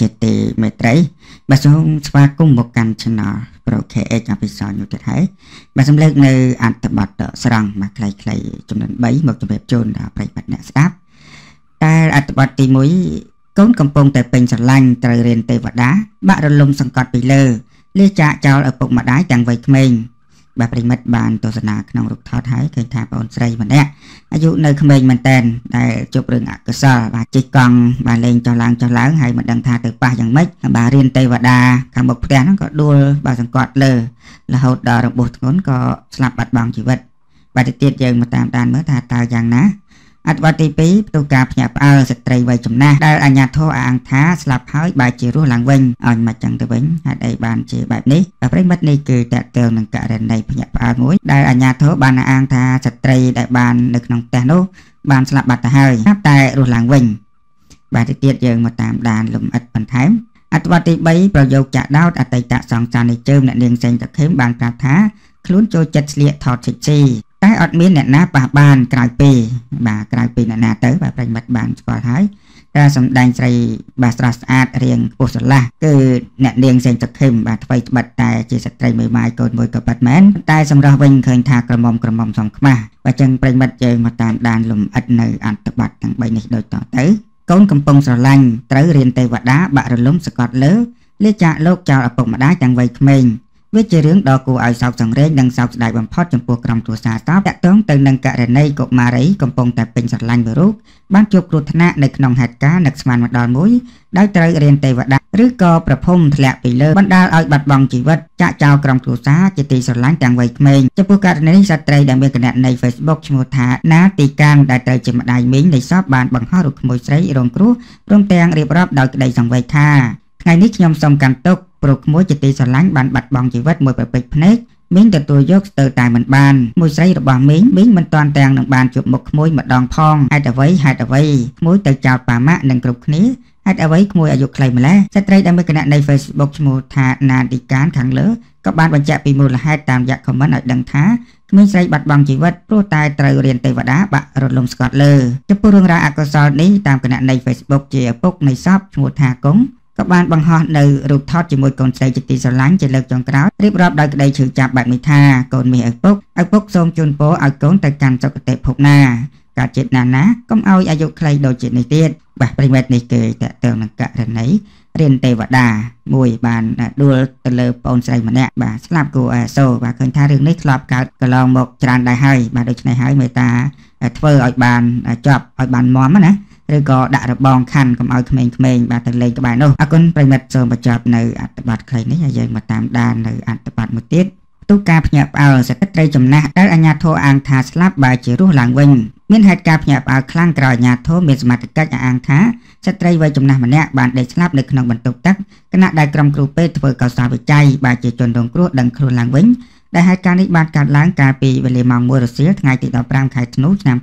ជាទីមេត្រីបាទសូមស្វាគមន៍មកកាន់ Channel Pro KH អភិសរយុទ្ធហើយបាទសំឡេងនៅអត្ថបទស្រង់បាទខ្លីៗចំនួន3មកជម្រាបជូនដល់ប្រិយមិត្តអ្នកស្ដាប់តែអត្ថបទទី1កូនកំពុងតែពេញស្រឡាញ់ត្រូវរៀនទេវតាបាក់រលំសង្កត់ពីលើលាចាកចោលឪពុកម្ដាយទាំងវ័យក្មេងបាទប្រិមិត្តបានទស្សនាក្នុងរូបថតហើយឃើញថាបងស្រីម្នាក់អាយុនៅក្មេងមែនតែនដែលជប់រឿងអកុសលបាទជិះកង់បាទលេងចុះឡើងហើយមិនដឹងថាទៅប៉ះយ៉ាងម៉េចបាទរៀនទេវតាខាងមុខផ្ទះហ្នឹងក៏ដួលបាទសង្កត់លើរហូតដល់របួសធ្ងន់ក៏ស្លាប់បាត់បង់ជីវិតបាទទៅទៀតយើងមកតាមដានមើលថាតើយ៉ាងណាអត្ថបទទី2ផ្ទុះការភ្ញាក់ផ្អើលស្ត្រីវ័យចំណាស់ដែលអាជ្ញាធរអះអាងថាស្លាប់ហើយបែរជារស់ឡើងវិញឲ្យមិនចឹងទៅវិញហេតុអីបានជាបែបនេះប្រិមិត្តនេះគឺតកតើនឹងករណីភ្ញាក់ផ្អើលមួយដែលអាជ្ញាធរបានអះអាងថាស្ត្រីដែលបាននៅក្នុងផ្ទះនោះបានស្លាប់បាត់ទៅហើយតែរស់ឡើងវិញបាទទៅទៀតយើងមកតាមដានលំអិតបន្ថែមអត្ថបទទី3ប្រយោគចាក់ដោតអតីតសង្សាននៃជើមអ្នកនាងសេងតាខេមបានប្រាប់ថាខ្លួនចូលចិត្តស្លៀកថតSencheyតែអត់មានអ្នកណាប៉ះបានក្រៅពីអ្នកណាទៅបាទប្រិមិត្តបានស្គាល់ហើយតែសម្ដែងស្រីបាទស្រស់ស្អាតរៀងពុះស្រឡះគឺអ្នកនាងសេងតាខេមបាទថ្មីត្បិតតែជាស្ត្រីមួយម៉ាយកូនមួយក៏ប៉ិតមែនតែសម្រាប់វិញឃើញថាក្រមុំសំខ្មាស់បាទចឹងប្រិមិត្តយើងមកតាមដានលំអិតនៅអត្ថបទទាំង3នេះដូចតទៅកូនកំពុងស្រឡាញ់ត្រូវរៀនទេវតាបាក់រលំសកត់លើលាចាកលោកចោលឪពុកម្ដាយទាំងវ័យក្មេងវាជារឿងដ៏គួរឲ្យសោកសង្រេងនិងសោកស្ដាយបំផុតចំពោះក្រុមគ្រួសារតបតាក់ទងទៅនឹងករណីកុមារីកំពុងតែពេញស្រឡាញ់មួយរូបបានជួបគ្រោះថ្នាក់នៅក្នុងហេតុការណ៍នឹកស្មានមកដល់មួយដោយត្រូវរៀនទេវតាឬក៏ប្រភពធ្លាក់ពីលើបណ្ដាលឲ្យបាត់បង់ជីវិតចាក់ចោលក្រុមគ្រួសារជាទីស្រឡាញ់ទាំងវ័យក្មេងចំពោះករណីនេះស្ត្រីដែលមានគណនី Facebook ឈ្មោះថាណាទីកានដែលត្រូវជាម្ដាយមីងនៃសពបានបង្ហោះរូបក្មួយស្រីរងគ្រោះព្រមទាំងរៀបរាប់ដោយក្តីសង្វេគថាថ្ងៃនេះខ្ញុំសូមកាន់ទុក្ខព្រោះក្មួយជាទីស្រឡាញ់បានបាត់បង់ជីវិតមួយប្រពេចភ្នែកមីងទទួលយកស្ទើរតែមិនបានមួយស្រីរបស់មីងមិនទាន់ទាំងនឹងបានជួបមុខក្មួយម្ដងផងហេតុអ្វីក្មួយទៅចោលប៉ាម៉ាក់នឹងគ្រប់គ្នាហេតុអ្វីក្មួយអាយុខ្លីម្ល៉េះស្ត្រីដែលមានគណនី Facebook ឈ្មោះថាណាឌីកានខាងលើក៏បានបញ្ជាក់ពីមូលហេតុតាមរយៈ comment ឲ្យដឹងថាក្មេងស្រីបាត់បង់ជីវិតព្រោះតែត្រូវរៀនទេវតាបាក់រលំស្កត់លើចំពោះរឿងរ៉ាវអកុសលនេះតាមគណនី Facebook ជាឪពុកនៃសពឈ្មោះថាកុងក៏បានបង្ហោះនៅរូបថតជាមួយកូនស្រីជាទីស្រឡាញ់ជាលើកចុងក្រោយរៀបរាប់ដោយក្តីឈឺចាប់បែបនេះថាកូនមាសឪពុកសូមជូនពរឲ្យកូនទៅកាន់សុគតិភពណាកើតជាតិណាកុំឲ្យអាយុខ្លីដូចជាតិនេះទៀតបាទប្រិមិត្តនេះគឺតើតើនឹងករណីរៀនទេវតាមួយបានដួលទៅលើប្អូនស្រីម្នាក់បាទស្លាប់គួរអសូរបាទឃើញថារឿងនេះធ្លាប់កើតកន្លងមកច្រើនដែរហើយបាទដូច្នេះហើយមេតាធ្វើឲ្យបានជាប់ឲ្យបានមាំណាឬក៏ដាក់របងខណ្ឌកុំឲ្យក្មេងៗបាទទៅលេងក្បែរនោះអរគុណប្រិមិត្តសូមបញ្ចប់នៅអត្ថបទខ្លីនេះហើយយើងមកតាមដាននៅអត្ថបទមួយទៀតផ្ទុះការភ្ញាក់ផ្អើលស្ត្រីចំណាស់ដែលអាជ្ញាធរអាងថាស្លាប់បែរជារស់ឡើងវិញមានហេតុការណ៍ភ្ញាក់ផ្អើលខ្លាំងក្រោយអាជ្ញាធរមានសមត្ថកិច្ចអាងថាស្ត្រីវ័យចំណាស់ម្នាក់បានដេកស្លាប់នៅក្នុងបន្ទប់ទឹកខណៈដែលក្រុមគ្រូពេទ្យធ្វើកោសល្យវិច័យបែរជាជនរងគ្រោះដឹងខ្លួនឡើងវិញដែលហេតុការណ៍នេះបានកើតឡើងកាលពីវេលាម៉ោង 1 រសៀលថ្ងៃទី 15 ខែធ្នូឆ្នាំ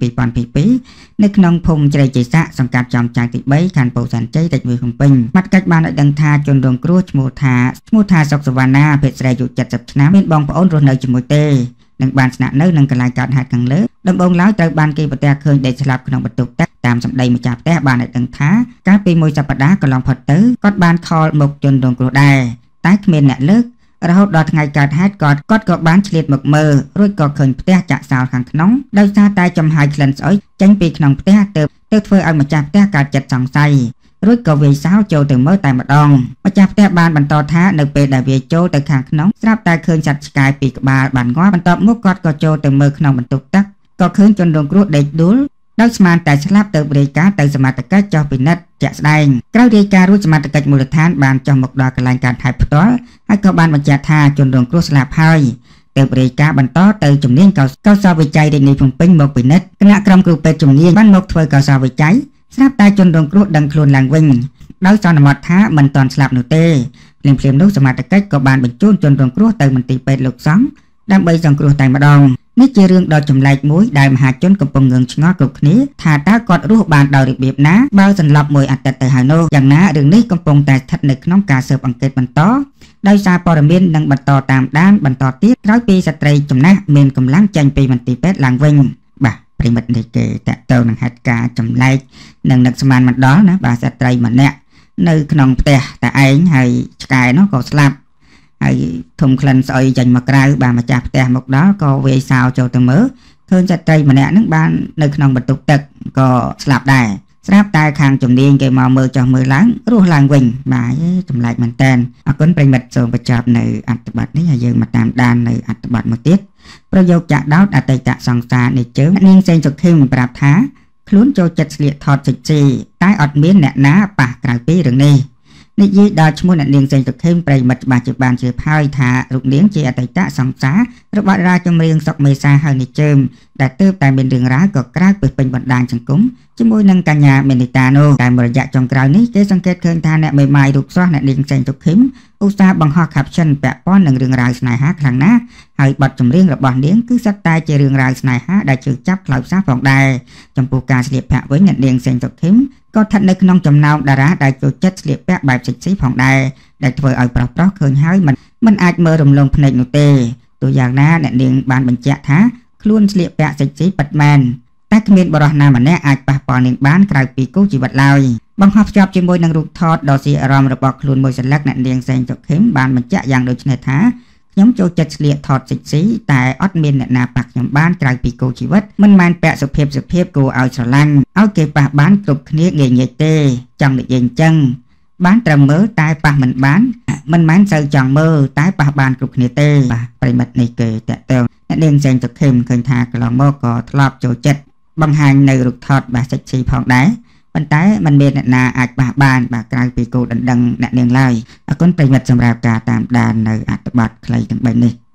2022 នៅក្នុងភូមិជ្រៃជិសាក់សង្កាត់ចំចាយទី 3 ខណ្ឌពោធិ៍សែនជ័យរាជធានីភ្នំពេញមត្តកិច្ចបានឲ្យដឹងថាជនរងគ្រោះឈ្មោះថាសុកសវណ្ណាភេទស្រីអាយុ 70 ឆ្នាំមានបងប្អូនរស់នៅជាមួយទេនិងបានស្នាក់នៅនឹងកន្លែងកើតហេតុខាងលើដំបូងឡើយត្រូវបានគេប្រទះឃើញដេកស្លាប់ក្នុងបន្ទប់ទឹកតាមសម្ដីម្ចាស់ផ្ទះបានឲ្យដឹងថាកាលពីមួយសប្តាហ៍កន្លងផុតទៅគាត់បានខលមកជនរងគ្រោះដែរតែគ្មានអ្នកលើករហូតដល់ថ្ងៃកើតហេតុគាត់ក៏បានឆ្លៀតមកមើលរួចក៏ឃើញផ្ទះចាក់សោលខាងក្នុងដោយសារតែចំហាយក្លិនស្អុយចេញពីក្នុងផ្ទះទៅធ្វើឲ្យម្ចាស់ផ្ទះកើតចិត្តសង្ស័យរួចក៏វាយសោចូលទៅមើលតែម្ដងម្ចាស់ផ្ទះបានបន្តថានៅពេលដែលវាយចូលទៅខាងក្នុងស្រាប់តែឃើញសត្វឆ្កែពីរក្បាលបានងាប់បន្ទាប់មកគាត់ក៏ចូលទៅមើលក្នុងបន្ទប់ទឹកក៏ឃើញជនរងគ្រោះដេកដួលដោយស្មានតែស្លាប់ទៅរាយការណ៍ទៅសមត្ថកិច្ចចុះពិនិត្យជាក់ស្ដែងក្រោយរាយការណ៍រួចសមត្ថកិច្ចមូលដ្ឋានបានចុះមកដល់កន្លែងកើតហេតុផ្ទាល់ហើយក៏បានបញ្ជាក់ថាជនរងគ្រោះស្លាប់ហើយទើបរាយការណ៍បន្តទៅជំនាញកោសល្យវិច័យរាជធានីភ្នំពេញមកពិនិត្យគណៈក្រុមគ្រូពេទ្យជំនាញបានមកធ្វើកោសល្យវិច័យស្រាប់តែជនរងគ្រោះដឹងខ្លួនឡើងវិញដោយសន្មតថាមិនទាន់ស្លាប់នោះទេភ្លាមៗនោះសមត្ថកិច្ចក៏បានបញ្ជូនជនរងគ្រោះទៅមន្ទីរពេទ្យលោកសង្ឃដើម្បីសង្គ្រោះតែម្ដងនេះជារឿងដ៏ចម្លែកមួយដែលមហាជនកំពុងងឿងឆ្ងល់គ្រប់គ្នាថាតើគាត់រស់បានដោយរបៀបណាបើសន្លប់មួយអាទិត្យទៅហើយនោះយ៉ាងណារឿងនេះកំពុងតែស្ថិតនៅក្នុងការស៊ើបអង្កេតបន្តដោយសារព័ត៌មាននឹងបន្តតាមដានបន្តទៀតក្រោយពីស្ត្រីចំណាស់មានកម្លាំងចេញពីមន្ទីរពេទ្យឡើងវិញបាទប្រិមិត្តនេះគេតទៅនឹងហេតុការណ៍ចម្លែកនិងនឹកស្មានមិនដល់ណាបាទស្ត្រីម្នាក់នៅក្នុងផ្ទះតែឯងហើយឆ្កែនោះក៏ស្លាប់ហើយធំក្លិនស្អុយចេញមកក្រៅបានម្ចាស់ផ្ទះមកដល់ក៏វាយសោចូលទៅមើលឃើញស្ត្រីម្នាក់ហ្នឹងបាននៅក្នុងបន្ទប់ទឹកក៏ស្លាប់ដែរស្រាប់តែខាងជំនាញគេមកមើលចុះមើលឡើងរស់ឡើងវិញបាទចម្លែកមែនតើអរគុណប្រិមិត្តសូមបញ្ចប់នៅអត្ថបទនេះហើយយើងមកតាមដាននៅអត្ថបទមួយទៀតប្រយោគចាក់ដោតអតីតសង្សារនៃជើងនាងសេងសុខេមប្រាប់ថាខ្លួនចូលចិត្តស្លៀកថតSencheyតែអត់មានអ្នកណាប៉ះក្រៅពីរឿងនេះនិយាយដល់ឈ្មោះអ្នកនាងសេងសុខេមប្រិមិត្តច្បាស់ជាបានជឿហើយថារូបនាងជាអតីតសង្សាររបស់តារាចម្រៀងសុកមេសាហើយនេះជើមដែលទើបតែមានរឿងរ៉ាវក៏ក្រើកពេញពេញបណ្ដាញសង្គមជាមួយនឹងកញ្ញាមេនីតានោះតែមួយរយៈចុងក្រោយនេះគេសង្កេតឃើញថាអ្នកមេម៉ាយរូបស្រស់អ្នកនាងសេងសុខេមឧស្សាហ៍បង្ហោះ caption ពាក់ព័ន្ធនឹងរឿងរ៉ាវស្នេហាខ្លាំងណាស់ហើយបទចម្រៀងរបស់នាងគឺសុទ្ធតែជារឿងរ៉ាវស្នេហាដែលជឿចាប់ខ្លោចផ្សាផងដែរចំពោះការស្លៀកពាក់វិញអ្នកនាងសេងសុខេមក៏ស្ថិតនៅក្នុងចំណោមតារាដែលចូលចិត្តស្លៀកពាក់បែបSencheyផងដែរដែលធ្វើឲ្យប្រុសៗឃើញហើយមិនអាចមើលរំលងភ្នែកនោះទេទោះយ៉ាងណាអ្នកនាងបានបញ្ជាក់ថាខ្លួនស្លៀកពាក់Sencheyពិតមែនតែគ្មានបរិះណាម្នាក់អាចប៉ះពាល់នាងបានក្រៅពីគូជីវិតឡើយបង្ហោះភ្ជាប់ជាមួយនឹងរូបថតដ៏ស៊ីអារម្មណ៍របស់ខ្លួនមួយសន្លឹកអ្នកនាងសេងសុខេមបានបញ្ជាក់យ៉ាងដូចនេះថាខ្ញុំចូលចិត្តស្លៀកថតSencheyតែអត់មានអ្នកណាប៉ះខ្ញុំបានក្រៅពីគូជីវិតមិនមែនពាក់សុភាពគួរឲ្យស្រឡាញ់ឲ្យគេប៉ះបានគ្រប់គ្នាងាយៗទេចង់និយាយអញ្ចឹងបានត្រឹមមើលតែប៉ះមិនបានមិនមែនសូវចង់មើលតែប៉ះបានគ្រប់គ្នាទេបាទប្រិមិត្តនេះគេតើតើអ្នកនាងសេងសុខេមឃើញថាកន្លងមកក៏ធ្លាប់ចូលចិត្តបង្ហាញនៅរូបថតបាទSencheyផងដែរប៉ុន្តែมันមានអ្នកណាអាចប៉ះបានបាទក្រៅពីគូដណ្ដឹងអ្នកនាងឡើយអរគុណប្រិមិត្តសម្រាប់ការតាមដាននៅអត្ថបទខ្លីទាំង3នេះ